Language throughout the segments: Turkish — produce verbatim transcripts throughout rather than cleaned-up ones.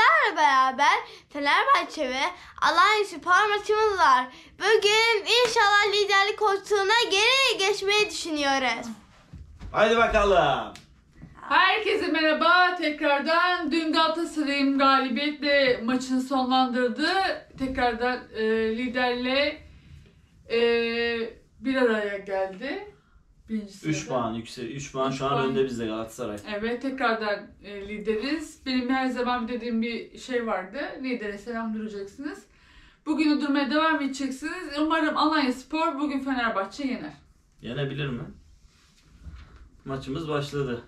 sizlerle beraber Fenerbahçe ve Alanyaspor maçımız var. Bugün inşallah liderlik koltuğuna geri geçmeyi düşünüyoruz. Haydi bakalım. Herkese merhaba. Tekrardan dün Galatasaray'ın galibiyetle maçını sonlandırdı. Tekrardan e, liderle e, bir araya geldi. üç puan yüksek. üç puan şu an önde bizde Galatasaray. Evet, tekrardan e, lideriz. Benim her zaman dediğim bir şey vardı. Lidere selam duracaksınız. Bugün durmaya devam edeceksiniz. Umarım Alanyaspor bugün Fenerbahçe yener. Yenebilir mi? Maçımız başladı.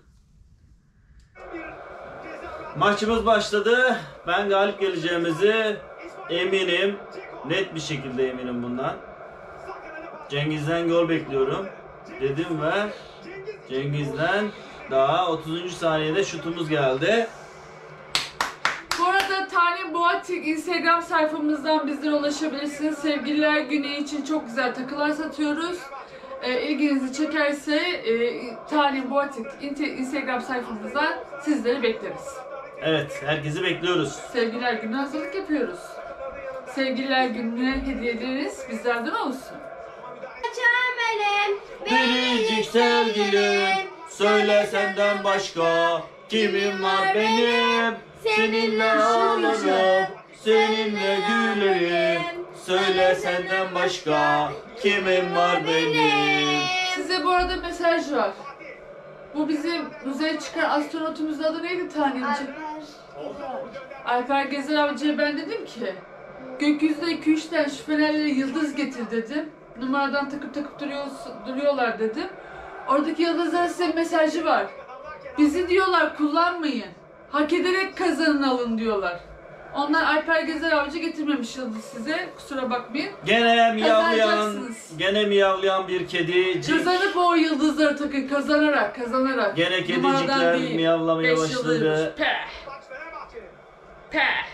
Maçımız başladı. Ben galip geleceğimizi eminim. Net bir şekilde eminim bundan. Cengiz'den gol bekliyorum dedim ve Cengiz'den daha otuzuncu saniyede şutumuz geldi. Bu arada Tane Boatik Instagram sayfamızdan bizlere ulaşabilirsiniz. Sevgililer Günü için çok güzel takılar satıyoruz. E, ilginizi çekerse e, Tane Boatik Instagram sayfamızdan sizleri bekleriz. Evet, herkesi bekliyoruz. Sevgililer Günü'ne hazırlık yapıyoruz. Sevgililer Günü'ne hediyeleriniz bizlerden olsun. Çömelim, Biricik sevgilim, söyle senden başka kimim var benim? Seninle ağlarım, seninle gülerim. Söyle senden başka kimim var benim? Size bu arada mesaj var. Bu bizim uzaya çıkan astronotumuzun adı neydi Tanemciğim? Alper Gezer Avcı'ya ben dedim ki gökyüzünde iki üç tane şu fenerlere yıldız getir dedim. Numaradan takıp takıp duruyor, duruyorlar dedim. Oradaki yıldızlara size mesajı var. Bizi diyorlar kullanmayın. Hak ederek kazanın alın diyorlar. Onlar Alper Gezer Avcı getirmemiş yıldız size. Kusura bakmayın. Gene miyavlayan, gene miyavlayan bir kedi. Kazanıp o yıldızları takın. Kazanarak, kazanarak. Gene kedicikler miyavlamaya başladı. Peh. Peh.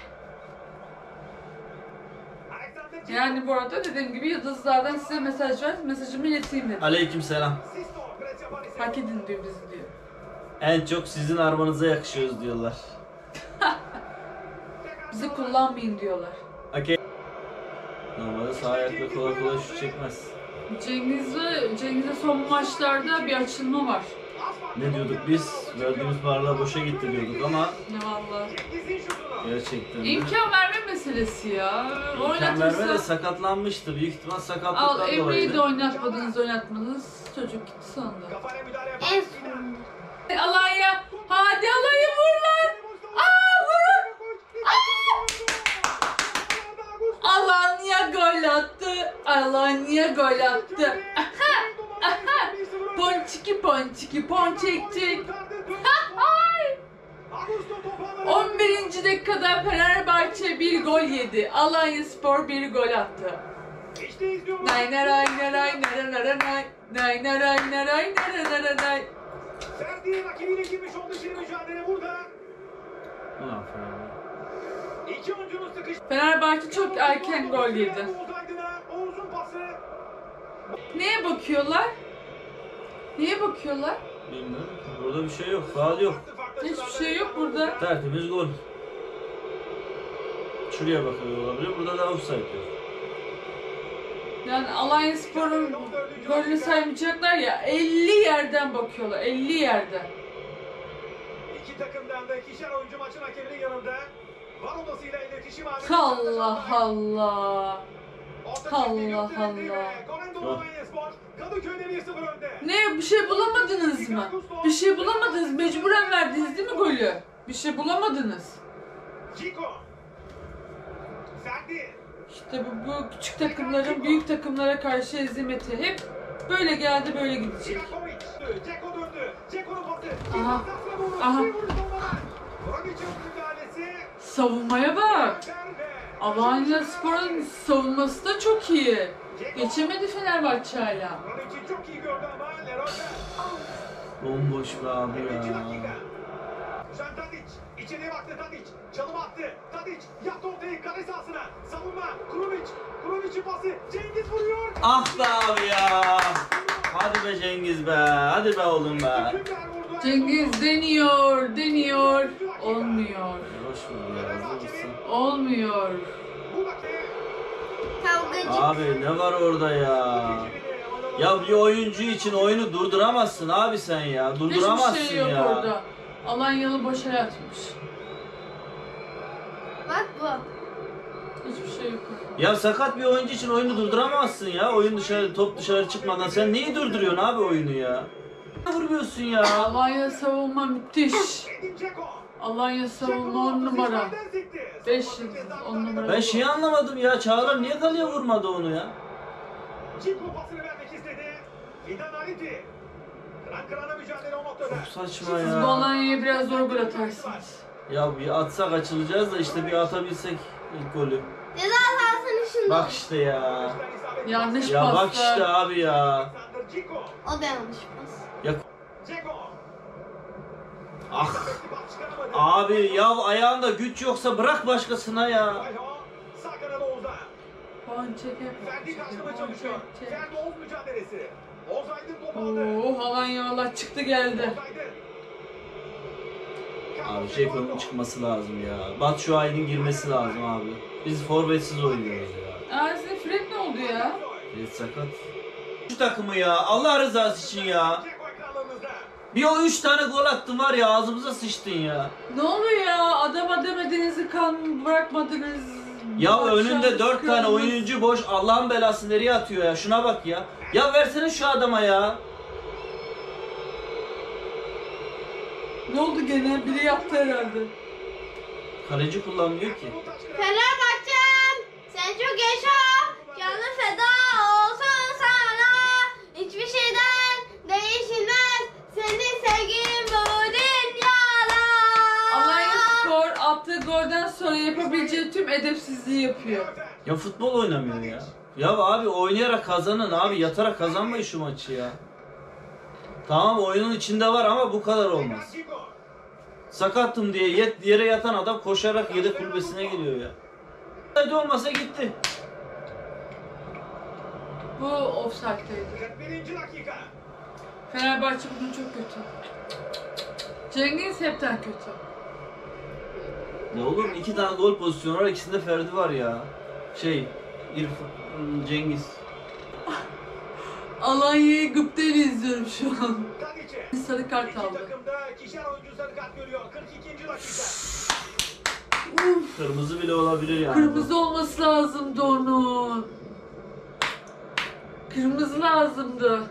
Yani bu arada dediğim gibi yıldızlardan size mesaj var. Mesajımı ileteyim dedim. Aleykümselam. Hak edin diyor bizi diyor. En çok sizin armanıza yakışıyoruz diyorlar. Bizi kullanmayın diyorlar. Okay. Normalde sağ ayakla kolay kolay şut çekmez. Cengiz'e Cengiz'e son maçlarda bir açılma var. Ne diyorduk biz? Verdiğimiz paralar boşa gitti diyorduk ama Ne vallahi. gerçekten de. İmkan verme meselesi ya. İmkan verme de Oynatırsa... sakatlanmıştı. Büyük ihtimal Al sakatlıktan Emre'yi dolayı. de oynatmadınız oynatmadınız. Çocuk gitti sonunda. en sonunda. Alanya. Hadi Alanya vur lan. Aa vurun. Alanya gol attı. Alanya gol attı. Aha. Aha. Ponçiki ponçiki ponçikçik. on birinci dakikada Fenerbahçe bir gol yedi. Alanyaspor bir gol attı. Nay nay nay nay nay nay nay nay nay nay nay nay nay. Serdiği rakibiyle girmiş oldu şimdi mücadele burada. Ulan Fenerbahçe. İki oyuncunun sıkıştı. Fenerbahçe çok erken gol yedi. Oğuz'un pası. Neye bakıyorlar? Neye bakıyorlar? Bilmiyorum. Burada bir şey yok. Faul yok. Hiçbir şey yok burada. Tertemiz gol. Şuraya bakıyor olabilir. Burada da offside yok. Yani Alanyaspor'un golünü saymayacaklar ya, elli yerden bakıyorlar, elli yerden. İki takımdan da ikişer oyuncu maçın hakeminin yanında. Var odasıyla iletişim halinde. Allah Allah. Allah Allah. Ne, bir şey bulamadınız mı? Bir şey bulamadınız, mecburen verdiniz değil mi golü? Bir şey bulamadınız. İşte bu, bu küçük takımların büyük takımlara karşı ezimeti hep böyle geldi, böyle gidecek. Aha. Aha. Savunmaya bak. Alanyaspor'un savunması da çok iyi. Geçemedi Fenerbahçe hala. Bomboş be abi ya. Tadic, içeriye baktı Tadic, çalım attı, Tadic yaptı ortayı kale sahasına, savunma, Krunic, Krunic'in pası, Cengiz vuruyor. Ah be abi ya. Hadi be Cengiz be, hadi be oğlum be. Cengiz deniyor, deniyor, olmuyor. Boş vurdu ya. Hazır mısın? Olmuyor. Kavgacı. Abi ne var orada ya? Ya bir oyuncu için oyunu durduramazsın abi sen ya. Durduramazsın Hiçbir şey yok ya. orada. Alanyalı boşa yatmış. Bak bu. Hiçbir şey yok orada. Ya sakat bir oyuncu için oyunu durduramazsın ya. Oyun dışarı, top dışarı çıkmadan. Sen neyi durduruyorsun abi oyunu ya? Ne vuruyorsun ya? Alanya savunma müthiş. Alanya savunma on numara. beş yıldız on numara. Ben şeyi anlamadım ya. Çağlar niye kaleye vurmadı onu ya? Ciko pasını vermek istedi. Fidan Ariti. Kıran kırana mücadele o noktada. Çok saçma Siz bu ya. Alanya'ya biraz zor gol atarsınız. Ya bir atsak açılacağız da işte bir atabilsek ilk golü. Ceza sahasını şunu. Bak işte ya. Yanlış Ya bak paslar. işte abi ya. Alexander Ciko. O da yanlış pas. Ya Ceko. ah. Pas çıkaramadı. Abi ya ayağında güç yoksa bırak başkasına ya. Ayho. Sağ kanada Oğuz'a. Puan çeke. Ferdi karşılama Puan çalışıyor. çeke. Ferdi Oğuz mücadelesi. Oğuz Aydın topu aldı. Oo, Alanya valla çıktı geldi. Oğuz Aydın. Abi Ceko'nun çıkması lazım ya. Batshuayi'nin girmesi lazım abi. Biz forvetsiz oynuyoruz ya. Aa size Fred ne oldu ya? Evet sakat. Şu takımı ya Allah rızası için ya. Ceko ekranlarınızda. Bir o üç tane gol attın var ya ağzımıza sıçtın ya. Ne oluyor ya? Adama demediğinizi kan bırakmadınız. Ya Maç önünde şansı dört tane kırdınız. oyuncu boş Allah'ın belası nereye atıyor ya şuna bak ya. Ya versene şu adama ya. Ne oldu gene? Biri yaptı herhalde. Kaleci kullanmıyor ki. Fenerbahçe'm sen çok yaşa. Canı feda olsun sana. Hiçbir şeyden değişmez. Senin sevgin bu dünyada. Alanya Spor attığı golden sonra yapabileceği tüm edepsizliği yapıyor. Ya futbol oynamıyor ya. Ya abi oynayarak kazanın abi yatarak kazanmayın şu maçı ya. Tamam oyunun içinde var ama bu kadar olmaz. Sakattım diye yet, yere yatan adam koşarak yedek kulübesine geliyor ya. Hadi olmasa gitti. Bu offside'deydi. kırk birinci dakika. Fenerbahçe bugün çok kötü. Cengiz hepten kötü. Ne olur iki tane gol pozisyonu var ikisinde Ferdi var ya. Şey İrfan Cengiz. Alanya'yı gıptayla izliyorum şu an. Tadic'e. Sarı kart İki aldı. takımda ikişer oyuncu sarı kart görüyor. kırk ikinci dakika. Uf, Kırmızı bile olabilir yani. kırmızı olması lazımdı onun. Kırmızı lazımdı.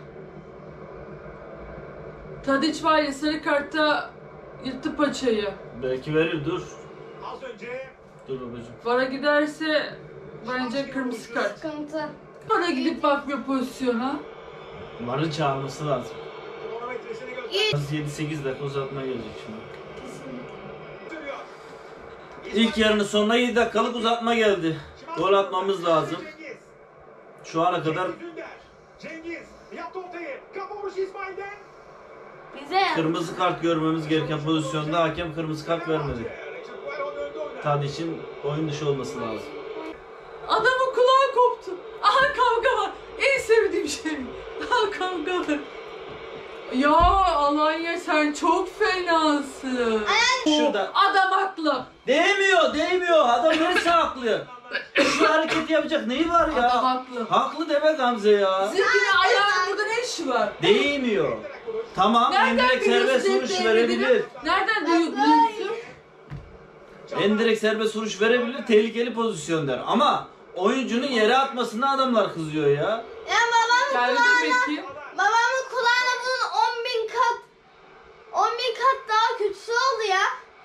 Tadiç var ya sarı kartta yırttı paçayı. Belki verir dur. Az önce Dur babacığım. Vara giderse bence kırmızı kart. Sıkıntı. Vara gidip bakmıyor pozisyona. Varın çağırması lazım. kronometresini gösteriyor. yedi sekiz dakika uzatma gelecek şimdi. Kesinlikle. İlk yarının sonuna yedi dakikalık uzatma geldi. Gol atmamız lazım. Cengiz. Şu ana kadar Cengiz Ünder. Cengiz yaptı ortayı. Kafa vuruşu İsmail'den. Bize kırmızı kart görmemiz gereken pozisyonda hakem kırmızı kart vermedi. Richard Guerrero önde oynar. Tadiç'in oyun dışı olması lazım. Adamın kulağı koptu. Aha kavga var. En sevdiğim şey. Aha kavga var. Ya Alanya sen çok fenasın. Şurada. Adam haklı. Değmiyor, değmiyor. Adam neresi haklı? Şu hareketi yapacak neyi var Adam ya? haklı. Haklı deme Gamze ya. Zirkinin ayağının burada ne işi var? Değmiyor. Tamam, Nereden endirekt biliyorsun serbest vuruş zevk verebilir. değmediğini? Nereden duyu- duyuyorsun? Endirekt serbest vuruş verebilir, tehlikeli pozisyon der. Ama oyuncunun yere atmasına adamlar kızıyor ya. ya babamın Geldi kulağına, Metin. babamın kulağına bunun on bin kat on bin kat daha kötüsü oldu ya.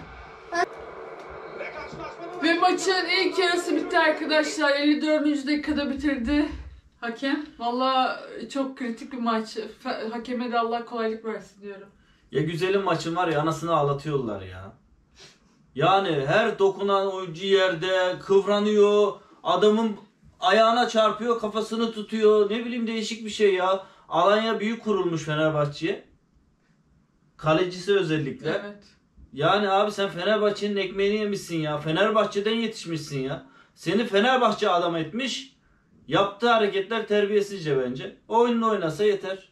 Ve karşılaşmanın- Ve maçın ilk yarısı bitti arkadaşlar. elli dördüncü dakikada bitirdi hakem. Valla çok kritik bir maç. Fe- Hakeme de Allah kolaylık versin diyorum. Ya güzelim maçın var ya anasını ağlatıyorlar ya. Yani her dokunan oyuncu yerde kıvranıyor. Adamın ayağına çarpıyor, kafasını tutuyor. Ne bileyim değişik bir şey ya. Alanya büyük kurulmuş Fenerbahçe'ye. Kalecisi özellikle. Evet. Yani abi sen Fenerbahçe'nin ekmeğini yemişsin ya. Fenerbahçe'den yetişmişsin ya. Seni Fenerbahçe adam etmiş. Yaptığı hareketler terbiyesizce bence. Oyununu oynasa yeter.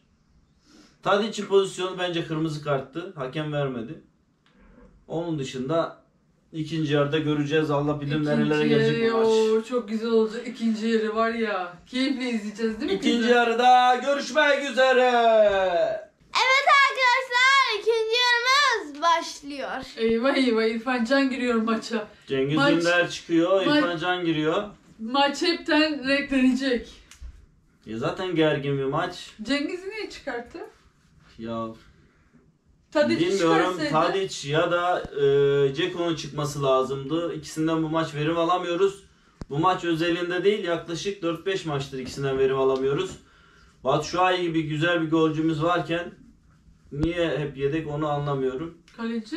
Tadic'in pozisyonu bence kırmızı karttı. Hakem vermedi. Onun dışında İkinci yarıda göreceğiz. Allah bilir İkinci nerelere gelecek yarı, bu maç. oo, çok güzel olacak. İkinci yarı var ya. Keyifle izleyeceğiz değil mi? İkinci kızım? yarıda görüşmek üzere. Evet arkadaşlar ikinci yarımız başlıyor. Eyvah eyvah İrfan Can giriyor maça. Cengiz Maç- Ünder çıkıyor. maç- İrfan Can giriyor. Maç hepten renklenecek. Ya zaten gergin bir maç. Cengiz'i niye çıkarttı? Ya Tadic'i bilmiyorum. çıkarsaydı. Tadic ya da e, Ceko'nun çıkması lazımdı. İkisinden bu maç verim alamıyoruz. Bu maç özelinde değil, yaklaşık dört beş maçtır ikisinden verim alamıyoruz. Batshuayi gibi güzel bir golcümüz varken niye hep yedek onu anlamıyorum. Kaleci.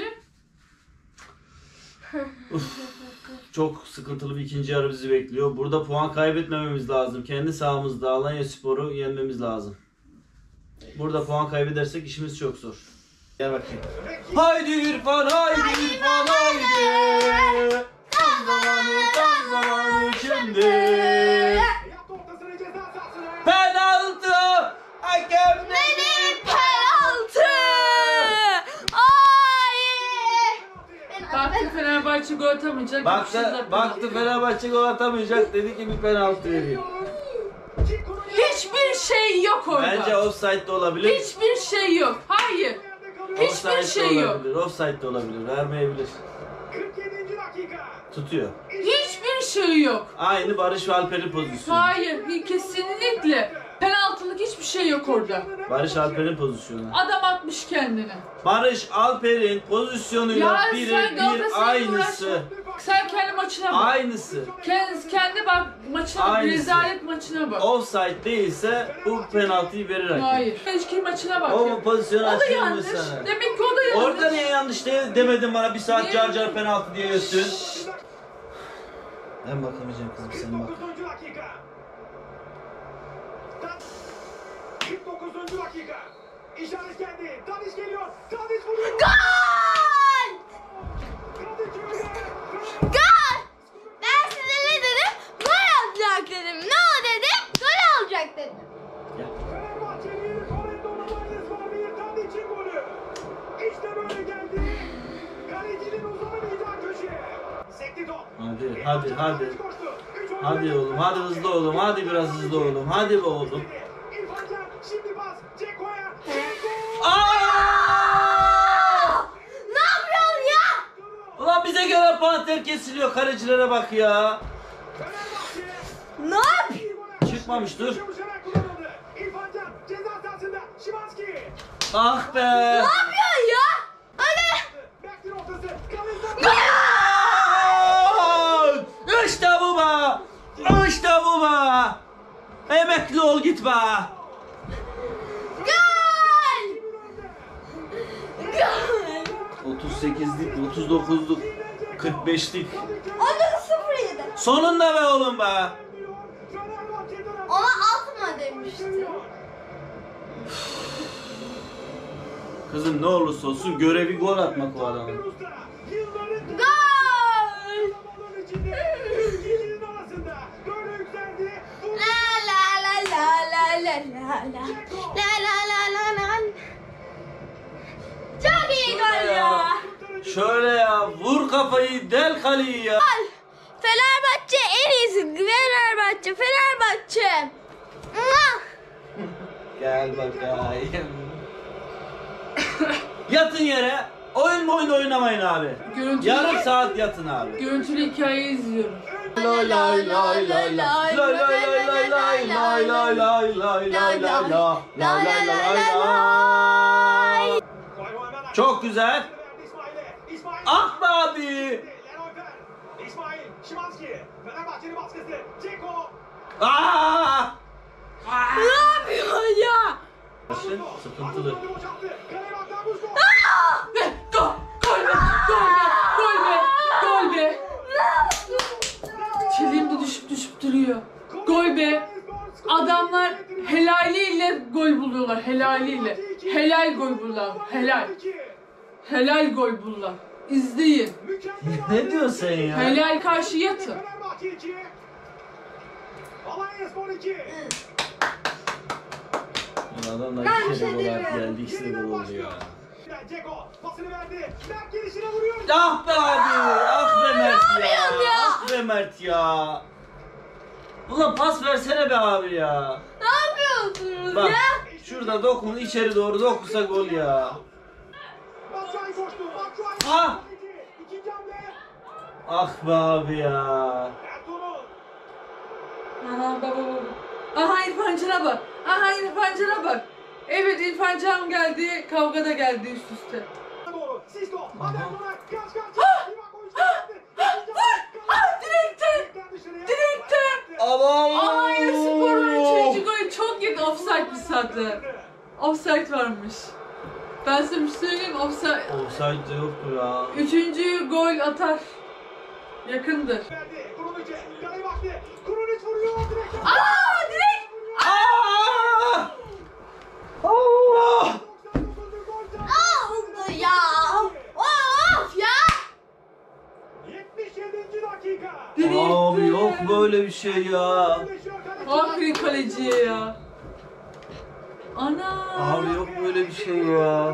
Çok sıkıntılı bir ikinci yarı bizi bekliyor. Burada puan kaybetmememiz lazım. Kendi sahamızda Alanyaspor'u yenmemiz lazım. Burada puan kaybedersek işimiz çok zor. Gel bakayım. Haydi İrfan, haydi İrfan, haydi. Tam zamanı, tam zamanı şimdi. Yaptı ortasını ceza sahasına. Penaltı! Hakem Benim penaltı. Ay. Baktı Fenerbahçe gol atamayacak. Baktı, yapıştırdılar baktı penaltıyı. Fenerbahçe gol atamayacak, dedi ki bir penaltı vereyim. Hiçbir şey yok orada. Bence offside de olabilir. Hiçbir şey yok. Hayır. Hiçbir Offside de şey yok. olabilir, offside de olabilir, vermeyebilir. kırk yedinci dakika. Tutuyor. Hiçbir şey yok. Aynı Barış ve Alper'in pozisyonu. Hayır. Kesinlikle. Penaltılık hiçbir şey yok orada. Barış Alper'in pozisyonu. Adam atmış kendini. Barış Alper'in pozisyonuyla Ya sen birebir Galatasaray'la aynısı. uğraşma. Sen kendi maçına bak. Aynısı. Kendi, kendi bak maçına bak. Aynısı. Rezalet maçına bak. Offside değilse bu penaltıyı verir hakem. Hayır. Keşke maçına bak. O pozisyonu O da açayım mı yanlış. sana? Demek ki o da yanlış. Orada niye yanlış değil demedin bana bir saat Niye? car car penaltı diye gösterdin. Ben bakamayacağım kızım sen bak. kırk dokuzuncu dakika. kırk dokuzuncu dakika. İşaret geldi. Tadic geliyor. Tadic vuruyor. Gol! Tadic öyle. Gol! Ben size ne dedim? Gol olacak dedim. Ne o dedim? Gol olacak dedim. Fenerbahçe'nin Corendon Alanya'sı var. Bir Tadic'in golü. İşte böyle geldi. Kalecinin uzanamayacağı köşeye. Sekti top. Hadi hadi hadi. Tadic koştu. Üç oyuncu Hadi birden oğlum hadi hızlı oğlum hadi biraz hızlı oğlum hadi be oğlum. İrfan Can şimdi pas. Ceko'ya. Ceko. Aa! Ne yapıyorsun ya? Ulan bize gelen panter kesiliyor kalecilere bak ya. Fenerbahçe. Ne yapıyorsun? Çıkmamış, dur. Yumuşarak kullanıldı. İrfan Can ceza sahasında. Şimanski. Ah be. Ne yapıyorsun ya? Hadi. Bektir ortası. Kaleci. Gol! İşte bu be. İşte bu be. Emekli ol git be. Gol! Gol! otuz sekizlik, otuz dokuzluk, kırk beşlik. Onu sıfır yedi. Sonunda be oğlum be. Ona atma demişti. Kızım ne olursa olsun görevi gol atmak o adamın. Gol! La la la la la la la la. La la la la la. Çok iyi gol ya. Şöyle ya vur kafayı del kaleyi ya. Gol. Fenerbahçe en iyisi. Fenerbahçe, Fenerbahçe. Mwah! Gel bakayım. Yatın yere. Oyun mu oyun oynamayın abi. Görüntülü, Yarım saat yatın abi. görüntülü hikaye izliyorum. Lay lay lay lay lay lay lay lay lay lay lay lay lay lay lay lay lay lay lay. Çok güzel. Ah be abi. İsmail Şimanski. Fenerbahçe'nin baskısı. Ceko. Aa! Ne yapıyorsun ya? Sıkıntılı. Ve gol! Gol be! Gol be! Gol be! Gol be! Çeliğim de düşüp düşüp duruyor. Gol be! Adamlar helaliyle gol buluyorlar. Helaliyle. Helal gol buluyorlar. Helal. Helal gol buluyorlar. İzleyin. Ne diyorsun sen ya? Helal karşı yatın. Fenerbahçe iki. Alanyaspor iki. Adamlar Ben bir iki şey kere gol demiyorum. attı geldi ikisi de gol oldu ya. Ceko pasını verdi. Berk gelişine vuruyor. Ah be abi! Ah Mert ne ya. yapıyorsun ya? Ah be Mert ya. Ulan pas versene be abi ya. Ne yapıyorsunuz Bak ya? şurada dokun, içeri doğru dokunsa gol ya. Batshuayi koştu. Batshuayi. Ah! İkinci hamle. Ah be abi ya. Ertuğrul. Aha baba baba. Aha İrfan Can'a bak. Aha İrfan Can'a bak. Evet İrfan Can geldi. Kavga da geldi üst üste. Doğru. Sisto. Haber Dona. Kaç kaç. Ah! Liva koştu. Ah! Ah! Ah! Direkten! Direkten! Aman. Alanya Spor'un üçüncü golü çok yakın. Offside bir saatler. Offside varmış. Ben size bir şey söyleyeyim. Offside. Offside de yoktu ya. Üçüncü gol atar. Yakındır. Verdi. Kurunic'e. Kaleye baktı. Kurunic vuruyor. Direkten. Aa direkt! Aa! Allah! doksan dokuzuncu gol. Ah ya. Of ya. yetmiş yedinci dakika. Direkten. Abi yok böyle bir şey ya. Aferin kaleciye ya. Ana. Abi yok böyle bir şey ya.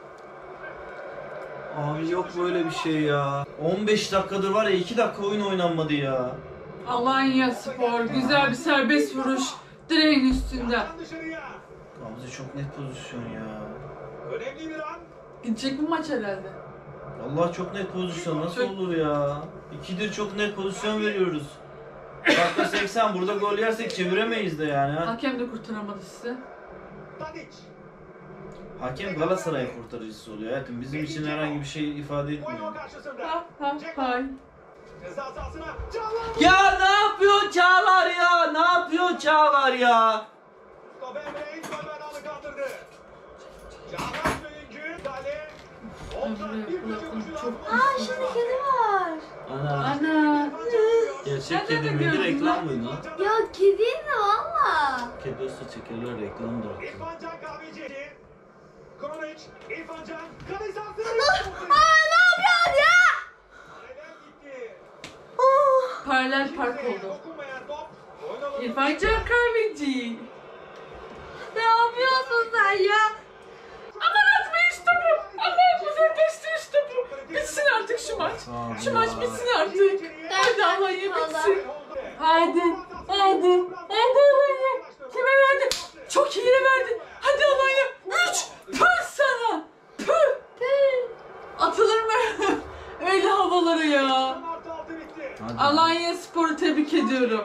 Abi yok böyle bir şey ya. on beş dakikadır var ya, iki dakika oyun oynanmadı ya. Alanya Spor güzel bir serbest vuruş direğin üstünde. Dışarıya. Abi çok net pozisyon ya. Önemli bir an. Gidecek bu maç herhalde. Allah çok net pozisyon nasıl olur ya? İkidir çok net pozisyon veriyoruz. Dakika seksen, burada gol yersek çeviremeyiz de yani. Ha? Hakem de kurtaramadı sizi. Tadic. Hakem Galatasaray kurtarıcısı oluyor hayatım. Bizim için herhangi bir şey ifade Oyun etmiyor. karşısında. Ha ha hay. Ceza sahasına. Çağlar. Ya ne yapıyor Çağlar ya? Ne yapıyor Çağlar ya? Mustafa Emre ilk gol bernanı kaldırdı. Çağlar oyuncu. Kale. Oltan bir köşe vuruşu Çok daha. Aa şimdi kedi var. Ana. Ana. Gerçek Nereden kedi de miydi? gördün Reklam lan? mıydı? Ya kediydi valla. Kedi olsa çekerler, reklamdır. İrfan Can Kahveci. Kronic. İrfan Can. Kale sahasına. Aa ne yapıyorsun ya? Kaleden gitti. Oh. Paralel park Kimseye oldu. dokunmayan top. Oyun alanı İrfan dışında. Can Kahveci. Ne yapıyorsun sen ya? Aman atma işte bu. Aman uzaklaştı işte bu. Bitsin artık şu maç. Şu maç bitsin artık. Hadi Alanya bitsin. Hadi. Hadi. Hadi Alanya. Kime verdi? Çok iyi verdi. Hadi Alanya. Üç. Püh sana. Püh. Atılır mı? Öyle havalara ya. Artı altı bitti. Hadi. Alanya Spor'u tebrik ediyorum.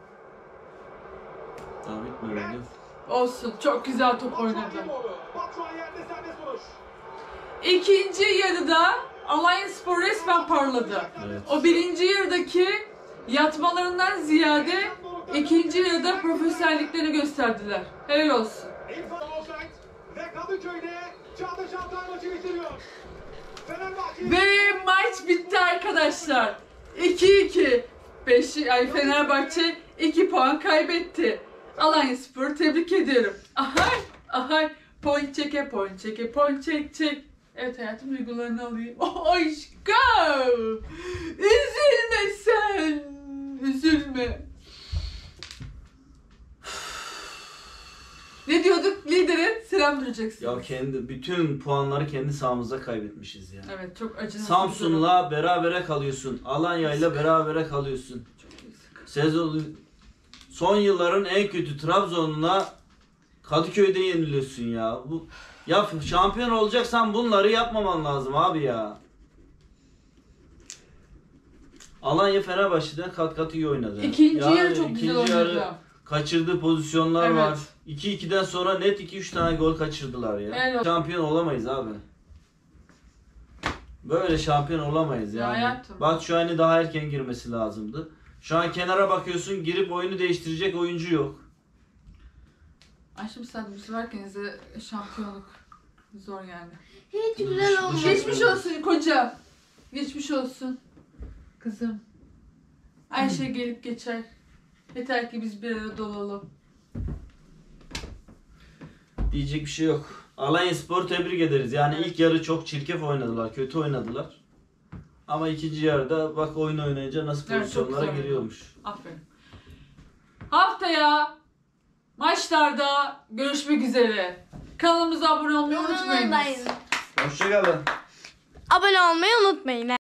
Daha bitmedi. Olsun. Çok güzel top oynadı. Batshuayi yerde serbest vuruş. İkinci yarıda Alanya Spor resmen parladı. Evet. O birinci yarıdaki yatmalarından ziyade ikinci yarıda profesyonelliklerini gösterdiler. Helal olsun. İrfan offside ve Kadıköy'de Çağdaş Altay maçı bitiriyor. Fenerbahçe Ve maç bitti arkadaşlar. iki iki. beş ay Fenerbahçe iki puan kaybetti. Alanya Spor tebrik ediyorum. Ahay ahay point çeke point çeke point çek çek. Evet hayatım duygularını alayım. Oh aşkım. Üzülme sen. Üzülme. Ne diyorduk? Lidere selam duracaksın. Ya kendi bütün puanları kendi sahamızda kaybetmişiz ya. Evet çok acınası. Samsun'la berabere kalıyorsun. Alanya'yla berabere kalıyorsun. Sezon son yılların en kötü Trabzon'la Kadıköy'de yeniliyorsun ya. Bu ya şampiyon olacaksan bunları yapmaman lazım abi ya. Alanya Fenerbahçe'den kat kat iyi oynadı. İkinci Yani yarı çok ikinci güzel yarı oynadı. kaçırdığı pozisyonlar Evet. var. iki ikiden sonra net iki üç tane gol kaçırdılar ya. Evet. Şampiyon olamayız abi. Böyle şampiyon olamayız Ya yani. hayatım. Batshuayi'nin daha erken girmesi lazımdı. Şu an kenara bakıyorsun, girip oyunu değiştirecek oyuncu yok. Aşkım sen bu sefer kendinize şampiyonluk zor yani. Hiç güzel olmadı. Geçmiş olsun koca. Geçmiş olsun. Kızım. Her şey gelip geçer. Yeter ki biz bir arada olalım. Diyecek bir şey yok. Alanyaspor tebrik ederiz. Yani ilk yarı çok çirkef oynadılar, kötü oynadılar. Ama ikinci yarıda bak oyun oynayınca nasıl Evet, çok pozisyonlara güzel giriyormuş. Aferin. Haftaya maçlarda görüşmek üzere. Kanalımıza abone olmayı unutmayınız. Unutmayın. Hoşçakalın. Abone olmayı unutmayın.